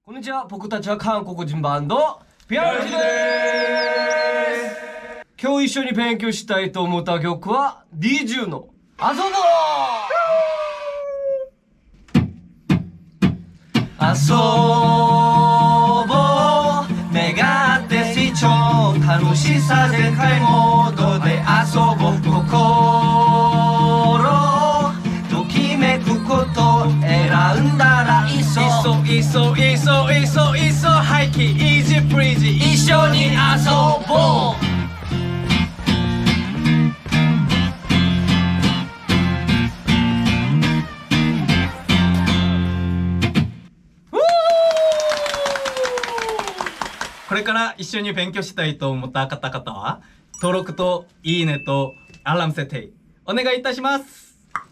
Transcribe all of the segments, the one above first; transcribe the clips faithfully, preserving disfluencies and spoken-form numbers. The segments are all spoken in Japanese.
こんにちは、僕たちは韓国人バンドビアルジです。今日一緒に勉強したいと思った曲はディジューの遊ぼう遊ぼう願って視聴楽しさ全開モードで遊ぼう心ときめくこと選んだらいっそいっそいっそいっそいっそハイキーイージープリージー一緒に遊ぼうこれから一緒に勉強したいと思った方々は登録といいねとアラーム設定お願いいたします。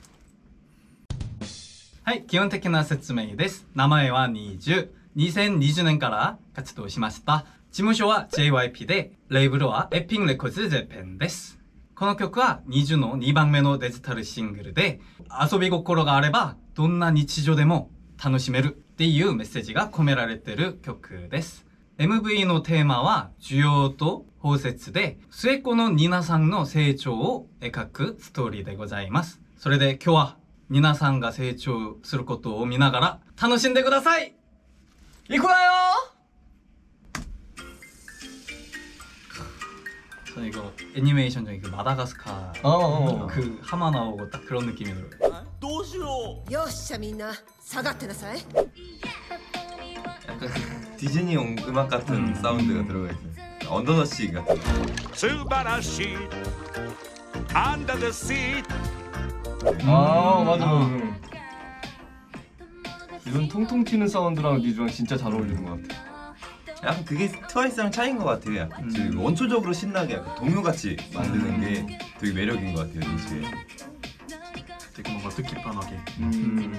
はい、基本的な説明です。名前はニージュ。にせんにじゅうねんから活動しました。事務所は ジェイワイピー で、レーベルはエピンレコーズジャパンです。この曲はニージュのにばんめのデジタルシングルで、遊び心があればどんな日常でも楽しめるっていうメッセージが込められている曲です。エムブイ のテーマは需要と包摂で末っ子のニナさんの成長を描くストーリーでございます。それで今日はニナさんが成長することを見ながら楽しんでください。いくわよ。 저 이거 애니메이션 중에 그 마다가스카 어어. 그 하마 나오고 딱 그런 느낌이 들어요. どうしよう。 よっしゃみんな下がってなさい。 약간 디즈니용 음악 같은 음. 사운드가 들어가 있어요. 언더더시 같은. 스바라시 Under the Sea. 아 맞아 맞아. 이런 통통 튀는 사운드랑 니즈랑 진짜 잘 어울리는 것 같아. 약간 그게 트와이스랑 차이인 것 같아요. 약간 음. 원초적으로 신나게 약간 동요같이 만드는 게 되게 매력인 것 같아요. 니즈의. 되게 뭔가 뜻깊하게. 음.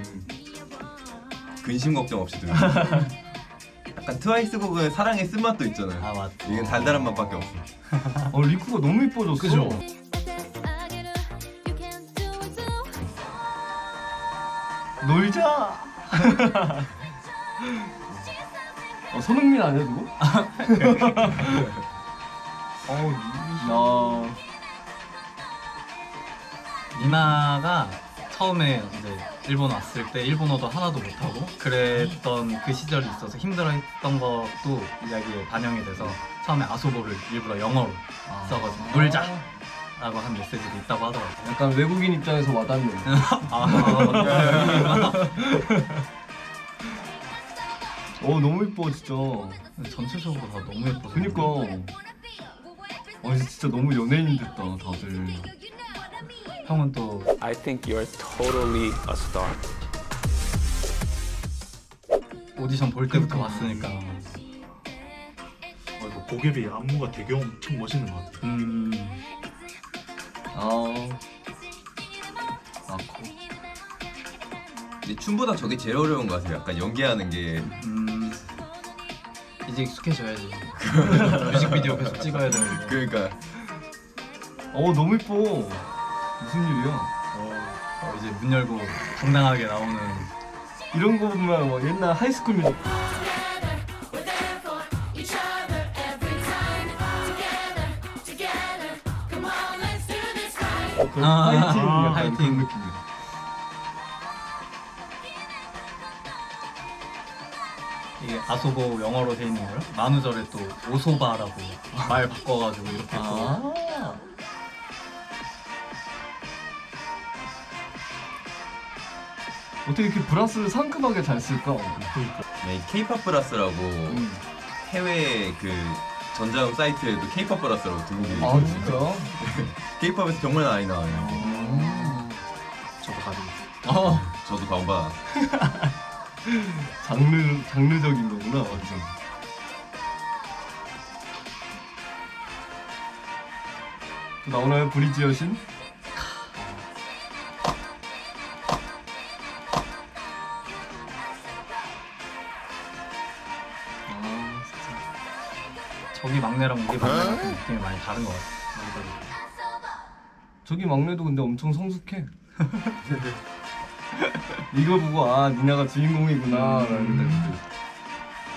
근심 걱정 없이 들으면. 약간 트와이스 곡은 사랑의 쓴맛도 있잖아요. 아 맞다. 이건 달달한 맛밖에 없어. 어 리쿠가 너무 이뻐졌어. 그죠? 놀자. 어, 손흥민 아니야 누구? 어, 니나가 처음에 이제 일본 왔을 때 일본어도 하나도 못하고 그랬던 그 시절이 있어서 힘들어했던 것도 이야기에 반영이 돼서 처음에 아소보를 일부러 영어로 아. 써가지고 놀자 라고 한 메시지도 있다고 하더라고요. 약간 외국인 입장에서 와닿네. 아 맞다. 어 너무 이뻐 진짜. 전체적으로 다 너무 예뻐서. 그니까. 어 진짜 너무 연예인 됐다 다들. 형은 또 I think you're totally a star. 오디션 볼 때부터 왔으니까. 어, 이거 고개비 안무가 되게 엄청 멋있는 것 같아. 음. 아. 아코. 근데 춤보다 저게 제일 어려운 것 같아요. 약간 연기하는 게. 음. 이제 익숙해져야지. 뮤직비디오 계속 찍어야 되는데. 그러니까. 어 너무 이뻐. 무슨 일이야? 어, 이제 문 열고 당당하게 나오는. 이런 거 보면 뭐 옛날 하이스쿨 뮤직. 어, 그 아, 파이팅 아, 약간 파이팅. 그런 느낌이야. 이게 아소보 영어로 돼 있는 거요? 만우절에 또 오소바라고 말 바꿔가지고 이렇게 또. 아. 어떻게 이렇게 브라스를 상큼하게 잘 쓸까? 네, K-팝 브라스라고 음. 해외 그 전자음 사이트에도 K-팝 브라스라고 등록이 돼 아 있어요. 진짜? K-팝에서 정말 많이 나와요. 음. 저도 가지고 있어. 어 저도 가봐. 장르 장르적인 거구나 완전. 또 나오나요 브리지 여신? 아 진짜. 저기 막내랑 우리 막내랑 느낌이 많이 다른 것 같아. 저기 막내도 근데 엄청 성숙해. 이거 보고 아 니나가 주인공이구나 라는 생각이 들어.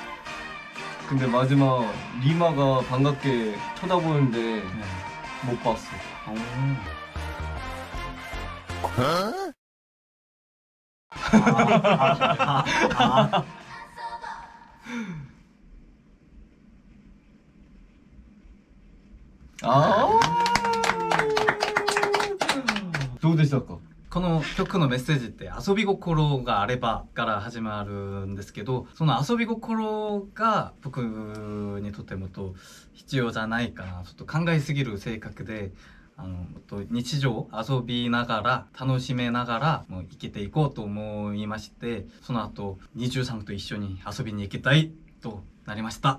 근데 마지막 리마가 반갑게 쳐다보는데 네. 못 봤어. 오. 아, 아, 아. ああどうでしたか？ この曲のメッセージって遊び心があればから始まるんですけど、その遊び心が僕にとってもと必要じゃないかな、ちょっと考えすぎる性格で、あのと日常遊びながら楽しめながらもう生きていこうと思いまして、その後にじゅうさんと一緒に遊びに行きたいとなりました。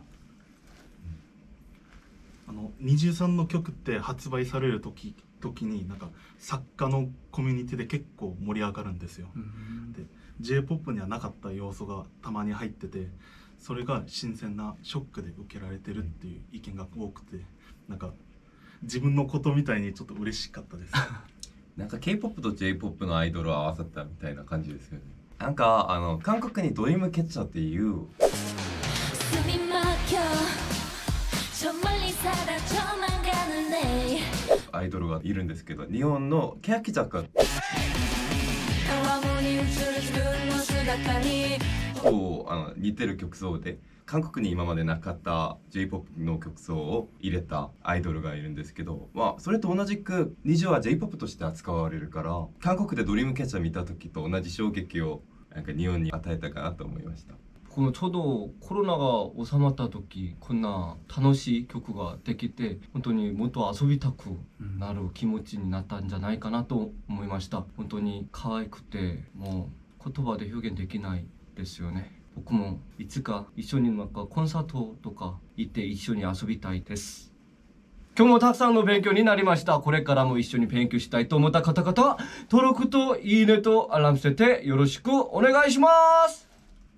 あのにじゅうさんの曲って発売される時時になんか作家のコミュニティで結構盛り上がるんですよ。で ジェイポップ にはなかった要素がたまに入ってて、それが新鮮なショックで受けられてるっていう意見が多くて、なんか自分のことみたいにちょっと嬉しかったです。 なんか K-ポップ と ジェイポップ のアイドルを合わさったみたいな感じですよね。なんかあの韓国にドリームキャッチャーっていうアイドルがいるんですけど、日本の欅坂とあの似てる曲奏で、韓国に今までなかった ジェイポップ の曲奏を入れたアイドルがいるんですけど、まあそれと同じくニジュは ジェイポップ として扱われるから、韓国でドリームキャッチャー見た時と同じ衝撃をなんか日本に与えたかなと思いました。 このちょうどコロナが収まった時、こんな楽しい曲ができて、本当にもっと遊びたくなる気持ちになったんじゃないかなと思いました。本当に可愛くて、もう言葉で表現できないですよね。僕もいつか一緒になんかコンサートとか行って一緒に遊びたいです。今日もたくさんの勉強になりました。これからも一緒に勉強したいと思った方々は登録といいねとアラーム設定よろしくお願いします。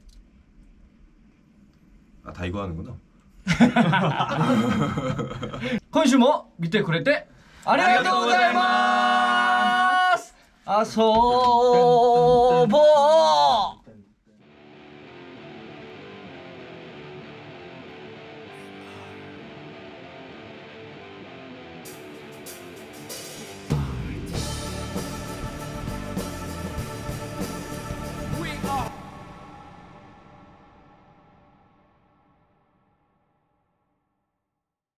あ、タイ語あるのかな。 今週も見てくれてありがとうございます。遊ぼう。